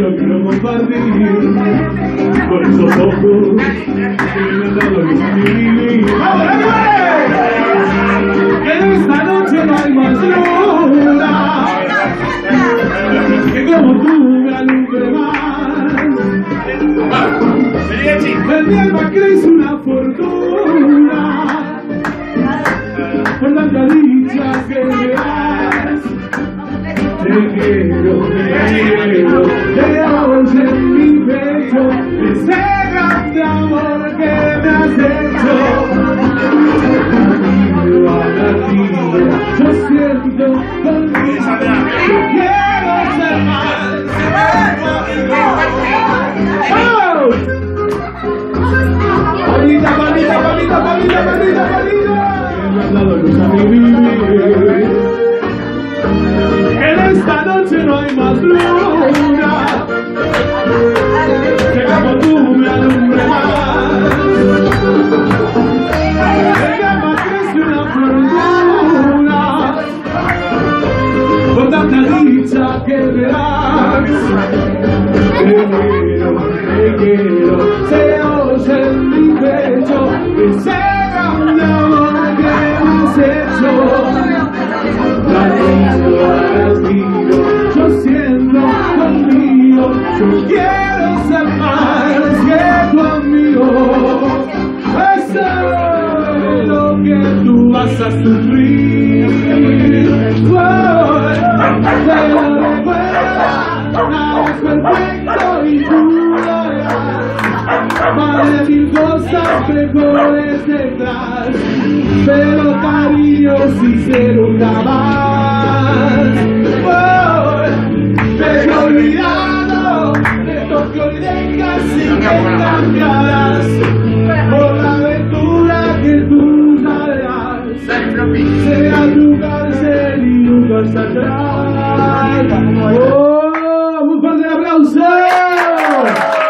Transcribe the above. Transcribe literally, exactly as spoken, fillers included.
lo quiero compartir con esos ojos que me han dado luz a mi vivir. Que en esta noche no hay más luna que como tú me alumbre más. El mi alma crece una fortuna por tanta dicha que me das. Te quiero, te quiero, te ahogo en mi pecho, ese grande amor que me has hecho. Contigo a latido, yo siento contigo, yo quiero ser más. ¡Oh! Palita, palita, palita, palita, palita, palita. Que me has dado luz a mi vivir. En esta noche no hay más luna que como tú me alumbre más. El alma crece una fortuna por tanta dicha que me das. Te quiero, te quiero, te oye en mi pecho, ese grande amor que me has hecho. Yo siento conmigo, yo quiero ser más que tu amigo. Eso es lo que tú vas a sufrir. Oh, te lo recuerda, nada es perfecto y tú lo verás. Vale mil cosas mejores detrás, pero cariño sincero jamás. Oh, te he olvidado de lo que hoy dejas y que cambiarás por la aventura que tú darás. Sea tu cárcel y nunca saldrás. Oh, muy fuerte el aplauso.